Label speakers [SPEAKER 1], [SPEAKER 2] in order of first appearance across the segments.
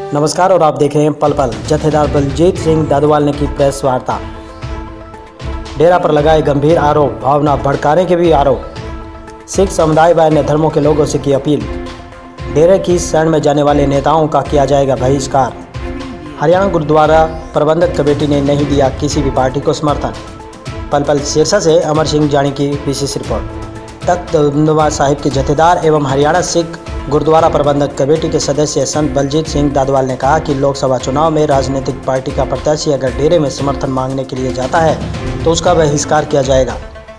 [SPEAKER 1] नमस्कार और आप देख रहे हैं पल पल। जत्थेदार बलजीत सिंह दादवाल ने की प्रेस वार्ता। डेरा पर लगाए गंभीर आरोप, भावना भड़काने के भी आरोप। सिख समुदाय व अन्य धर्मों के लोगों से की अपील। डेरे की शरण में जाने वाले नेताओं का किया जाएगा बहिष्कार। हरियाणा गुरुद्वारा प्रबंधक कमेटी ने नहीं दिया किसी भी पार्टी को समर्थन। पल पल शीर्षक से अमर सिंह जानी की विशेष रिपोर्ट। तख्त दमदमा साहिब के जत्थेदार एवं हरियाणा सिख गुरुद्वारा प्रबंधक कमेटी के सदस्य संत बलजीत सिंह दादवाल ने कहा कि लोकसभा चुनाव में राजनीतिक पार्टी का प्रत्याशी अगर डेरे में समर्थन मांगने के लिए जाता है तो उसका बहिष्कार किया जाएगा।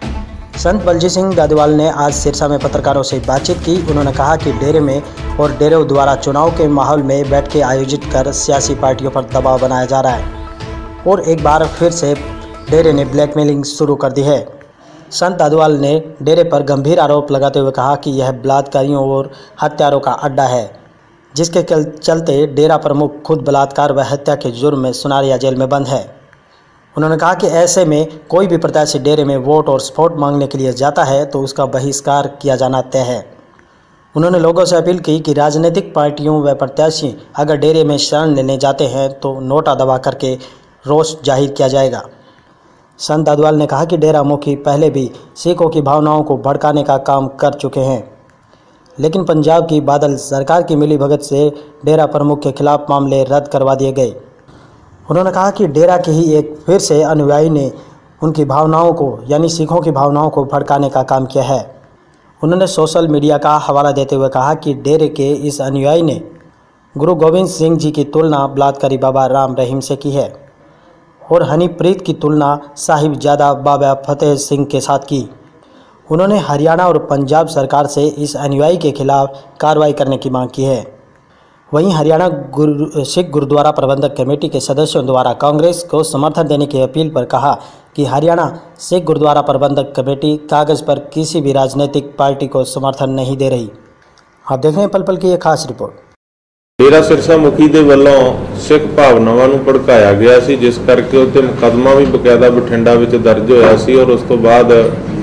[SPEAKER 1] संत बलजीत सिंह दादवाल ने आज सिरसा में पत्रकारों से बातचीत की। उन्होंने कहा कि डेरे में और डेरे द्वारा चुनाव के माहौल में बैठकें आयोजित कर सियासी पार्टियों पर दबाव बनाया जा रहा है और एक बार फिर से डेरे ने ब्लैकमेलिंग शुरू कर दी है। संत दादवाल ने डेरे पर गंभीर आरोप लगाते हुए कहा कि यह बलात्कारियों और हत्यारों का अड्डा है, जिसके चलते डेरा प्रमुख खुद बलात्कार व हत्या के जुर्म में सुनारिया जेल में बंद है। उन्होंने कहा कि ऐसे में कोई भी प्रत्याशी डेरे में वोट और सपोर्ट मांगने के लिए जाता है तो उसका बहिष्कार किया जाना तय है। उन्होंने लोगों से अपील की कि राजनीतिक पार्टियों व प्रत्याशी अगर डेरे में शरण लेने जाते हैं तो नोटा दबा करके रोष जाहिर किया जाएगा। संत दादवाल ने कहा कि डेरा मुखी पहले भी सिखों की भावनाओं को भड़काने का काम कर चुके हैं, लेकिन पंजाब की बादल सरकार की मिलीभगत से डेरा प्रमुख के खिलाफ मामले रद्द करवा दिए गए। उन्होंने कहा कि डेरा के ही एक फिर से अनुयायी ने उनकी भावनाओं को यानी सिखों की भावनाओं को भड़काने का काम किया है। उन्होंने सोशल मीडिया का हवाला देते हुए कहा कि डेरे के इस अनुयायी ने गुरु गोविंद सिंह जी की तुलना बलात्कारी बाबा राम रहीम से की है और हनीप्रीत की तुलना साहिबजादा बाबा फतेह सिंह के साथ की। उन्होंने हरियाणा और पंजाब सरकार से इस अनुयायी के खिलाफ कार्रवाई करने की मांग की है। वहीं हरियाणा सिख गुरुद्वारा प्रबंधक कमेटी के सदस्यों द्वारा कांग्रेस को समर्थन देने की अपील पर कहा कि हरियाणा सिख गुरुद्वारा प्रबंधक कमेटी कागज़ पर किसी भी राजनीतिक पार्टी को समर्थन नहीं दे रही। आप देख रहे हैं पल पल की एक खास रिपोर्ट।
[SPEAKER 2] डेरा सिरसा मुखी ਦੇ ਵੱਲੋਂ ਸਿੱਖ ਭਾਵਨਾਵਾਂ ਨੂੰ ਭੜਕਾਇਆ ਗਿਆ ਸੀ, ਜਿਸ ਕਰਕੇ ਉੱਤੇ ਮੁਕੱਦਮਾ ਵੀ ਬਕਾਇਦਾ ਬਠਿੰਡਾ ਵਿੱਚ ਦਰਜ ਹੋਇਆ ਸੀ ਔਰ ਉਸ ਤੋਂ ਬਾਅਦ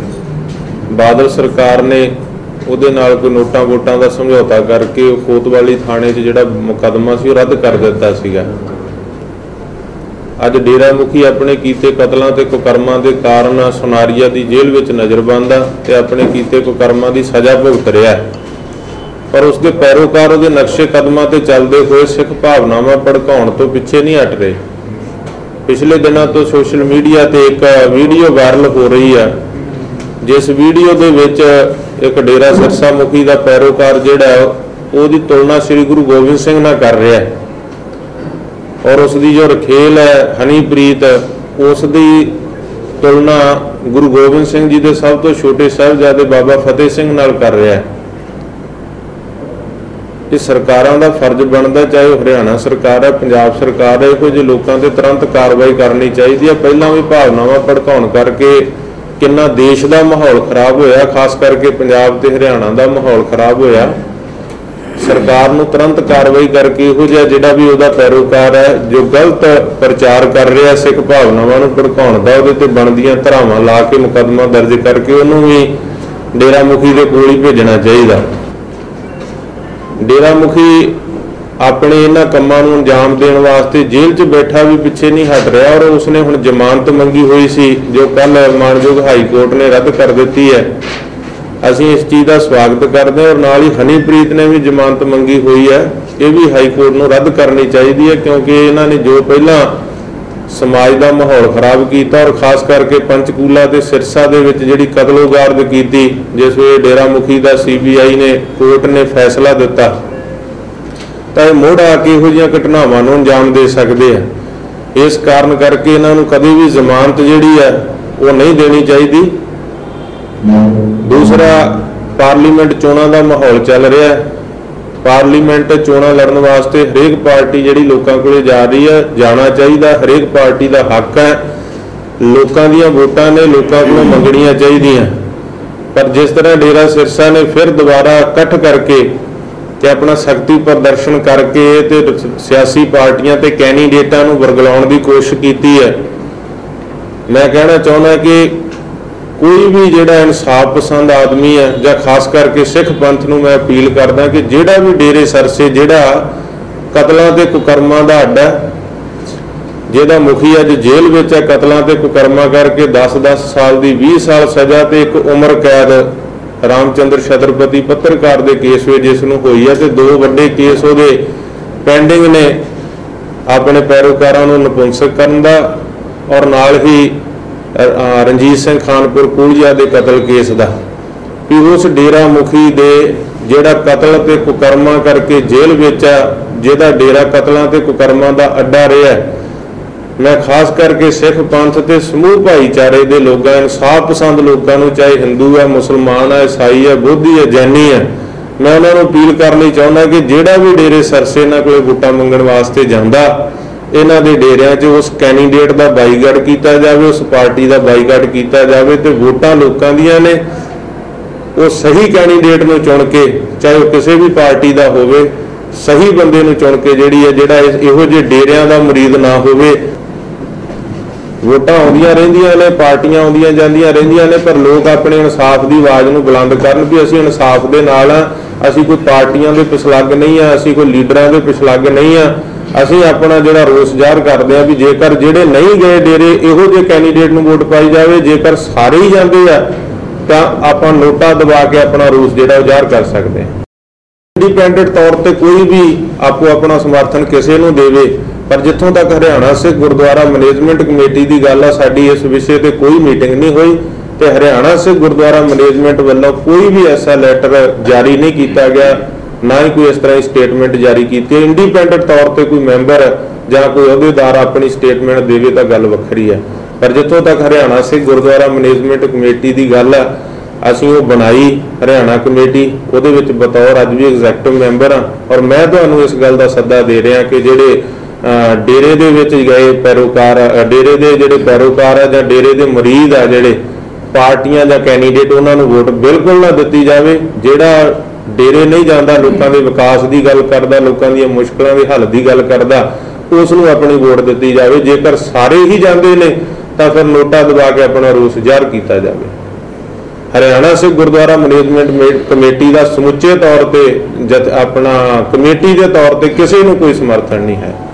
[SPEAKER 2] ਬਾਦਲ ਸਰਕਾਰ ਨੇ ਉਹਦੇ ਨਾਲ ਕੋਈ ਨੋਟਾਂ ਵੋਟਾਂ ਦਾ ਸਮਝੌਤਾ ਕਰਕੇ ਉਹ ਕੋਤਵਾਲੀ ਥਾਣੇ 'ਚ ਜਿਹੜਾ ਮੁਕੱਦਮਾ ਸੀ ਉਹ ਰੱਦ ਕਰ ਦਿੱਤਾ ਸੀਗਾ। ਅੱਜ ਡੇਰਾ ਮੁਖੀ ਆਪਣੇ ਕੀਤੇ ਕਤਲਾਂ ਤੇ ਕੁਕਰਮਾਂ ਦੇ ਕਾਰਨ ਸੁਨਾਰੀਆ ਦੀ ਜੇਲ੍ਹ ਵਿੱਚ ਨਜ਼ਰਬੰਦ ਆ ਤੇ ਆਪਣੇ ਕੀਤੇ ਕੁਕਰਮਾਂ ਦੀ ਸਜ਼ਾ ਭੁਗਤ ਰਿਹਾ ਹੈ, पर उसके पैरोकार उसके नक्शे कदमां ते चलते हुए सिख भावनावां भड़काउण तो पिछे नहीं हट रहे। पिछले दिनों तो सोशल मीडिया ते एक वीडियो वायरल हो रही है, जिस वीडियो दे विच एक डेरा सिरसा मुखी का पैरोकार जिहड़ा उसकी तुलना श्री गुरु गोबिंद सिंह नाल कर रहा है और उसकी जो रखेल है हनीप्रीत उसकी तुलना गुरु गोबिंद सिंह जी के सब तो छोटे साहिबजादे बाबा फतेह सिंह नाल कर रहा है। ये सरकारों का फर्ज बनता, चाहे हरियाणा सरकार है पंजाब सरकार है, इहो ਜਿਹੇ लोगों से तुरंत कार्रवाई करनी चाहिए है। पहला भी भावनावां भड़काउण करके कितना देश का माहौल खराब होया, खास करके पंजाब ते हरियाणा का माहौल खराब होया। सरकार नूं तुरंत कार्रवाई करके इहो जिहा जिहड़ा भी उहदा पैरोकार है जो गलत प्रचार कर रहा सिख भावनावां नूं भड़काउण दा उहदे ते बनदियां धरावां ला के मुकदमा दर्ज करके उहनूं भी डेरा मुखी दे कोल ही भेजना चाहिए। डेरा मुखी अपने इन्हां कम्मां नूं अंजाम देण वास्ते जेल 'च बैठा भी पिछे नहीं हट रहा और उसने हुण जमानत मंगी हुई सी जो कल मानयोग हाई कोर्ट ने रद्द कर दी है। असीं इस चीज़ का स्वागत करते हैं और नाल ही हनीप्रीत ने भी जमानत मंगी हुई है, ये भी हाई कोर्ट नूं रद्द करनी चाहिए है क्योंकि इन्हां ने जो पहला समाज का माहौल खराब किया और खास करके पंचकूला के सिरसा दे विच जिहड़ी कतलोगारद की जिस वे डेरा मुखी का CBI ने कोर्ट ने फैसला दिता तो मुड़ आके इहो जिहियां घटनावां नूं अंजाम दे सकते हैं। इस कारण करके इन्हां नूं कभी भी जमानत जिहड़ी है वो नहीं देनी चाहिए। दूसरा, पार्लीमेंट चोणां का माहौल चल रहा है। पार्लीमेंट चोणां लड़न वास्ते हरेक पार्टी जिहड़ी लोकां कोले जा रही है जाना चाहिए। हरेक पार्टी का हक है, लोकां दीयां वोटां ने लोकां कोलों मंगणियां चाहिए। पर जिस तरह डेरा सिरसा ने फिर दोबारा इकट्ठ करके ते अपना शक्ति प्रदर्शन करके ते सियासी पार्टियां ते कैंडीडेटां नूं वरगलाउण की कोशिश की है, मैं कहना चाहुंदा कि कोई भी जिहड़ा इंसाफ पसंद आदमी है जां खास करके सिख पंथ नूं मैं अपील करदा कि जिहड़ा भी डेरे सरसे जिहड़ा ਕਤਲਾਂ ਤੇ ਕੁਕਰਮਾਂ ਦਾ ਅੱਡਾ, ਜਿਹਦਾ ਮੁਖੀ ਅੱਜ ਜੇਲ੍ਹ ਵਿੱਚ ਹੈ ਕਤਲਾਂ ਤੇ ਕੁਕਰਮਾਂ ਕਰਕੇ 10-10 ਸਾਲ ਦੀ 20 ਸਾਲ ਸਜ਼ਾ ਤੇ ਇੱਕ ਉਮਰ ਕੈਦ ਰਾਮਚੰਦਰ ਛਤਰਪਤੀ ਪੱਤਰਕਾਰ ਦੇ ਕੇਸ ਵਿੱਚ ਜਿਸ ਨੂੰ ਹੋਈ ਹੈ, ਤੇ 2 ਵੱਡੇ ਕੇਸ ਉਹਦੇ ਪੈਂਡਿੰਗ ਨੇ ਆਪਣੇ ਪੈਰੋਕਾਰਾਂ ਨੂੰ ਨਪੁੰਸਕ ਕਰਨ ਦਾ ਔਰ ਨਾਲ ਹੀ ਰਣਜੀਤ ਸਿੰਘ ਖਾਨਪੁਰ ਕੂਲੀਆ ਦੇ ਕਤਲ ਕੇਸ ਦਾ, ਕਿ ਉਸ ਡੇਰਾ ਮੁਖੀ ਦੇ ਜਿਹੜਾ ਕਤਲ ਤੇ ਕੁਕਰਮਾਂ ਕਰਕੇ ਜੇਲ੍ਹ ਵਿੱਚ ਆ, ਜਿਹਦਾ ਡੇਰਾ ਕਤਲਾਂ ਤੇ ਕੁਕਰਮਾਂ ਦਾ ਅੱਡਾ ਰਿਹਾ। मैं खास करके सिख पंथ के समूह भाईचारे के लोगों, इंसाफ पसंद लोगों, चाहे हिंदू है, मुसलमान है, ईसाई है, बोधी है, जैनी है, मैं उन्होंने अपील करनी चाहता कि जिहड़ा भी डेरे सरसे इन्हां कोले वोटां मंगण वास्ते जांदा, इन्हां दे डेरियां 'च उस कैंडीडेट का बाईकाट किया जाए, उस पार्टी का बाईकाट किया जाए, तो वोटां लोकां दीयां ने, वो सही कैंडीडेट नूं चुन के, चाहे वो किसी भी पार्टी का होवे, सही बंदे नूं चुन के जिहड़ी है जिहड़ा इहो जिहे डेरियां दा मुरीद ना होवे। वोटां आउंदियां रहिंदियां ने, पार्टियां आउंदियां जांदियां रहिंदियां ने, पर लोग अपने इंसाफ की आवाज़ नूं बुलंद करन भी असीं इंसाफ दे नाल आ, असीं कोई पार्टियां दे पिछलग नहीं आ, असीं कोई लीडरां दे पिछलग नहीं आ, असीं अपना जिहड़ा रोस ज़ाहिर करदे आ भी जेकर जिहड़े नहीं गए डेरे इहो जिहे कैंडीडेट नूं वोट पाई जावे, जेकर सारे ही जांदे आ तां आपां नोटा दबा के अपना रोस जिहड़ा ज़ाहिर कर सकदे आ। इंडिपेंडेंट तौर पर कोई भी आपो अपना समर्थन किसी नूं देवे, पर जिथों तक हरियाणा सिख गुरुद्वारा मैनेजमेंट कमेटी की गल है, साडी इस विषय पर कोई मीटिंग नहीं हुई, तो हरियाणा सिख गुरुद्वारा मैनेजमेंट वालों कोई भी ऐसा लैटर जारी नहीं किया गया, ना ही कोई इस तरह की स्टेटमेंट जारी की। इंडिपेंडेंट तौर पर कोई मैंबर या कोई अहुदेदार अपनी स्टेटमेंट देवे तो गल वखरी है, पर जिथों तक हरियाणा सिख गुरुद्वारा मैनेजमेंट कमेटी की गल है, असीं वो बनाई हरियाणा कमेटी, उहदे विच बतौर अज भी एग्जैक्टिव मैंबर हाँ, और मैं तुहानूं इस गल का सद्दा दे रहा कि जिहड़े डेरे दे विच गए पैरोकार, डेरे दे जिहड़े पैरोकार है जां डेरे दे मरीद आ, जिहड़े पार्टियां जां कैंडीडेट, उन्हां नूं वोट बिल्कुल ना दित्ती जावे। जिहड़ा डेरे नहीं जांदा, लोकां दे विकास की गल करदा, लोकां दीयां मुश्किलां दे हल की गल करदा, उस नूं अपनी वोट दित्ती जावे। जेकर सारे ही जांदे ने तां फिर नोटा दबा के अपना रोस ज़ाहिर किया जावे। हरियाणा सिख गुरुद्वारा मैनेजमेंट कमेटी का समुचे तौर पर अपना कमेटी के तौर पर किसी को कोई समर्थन नहीं है।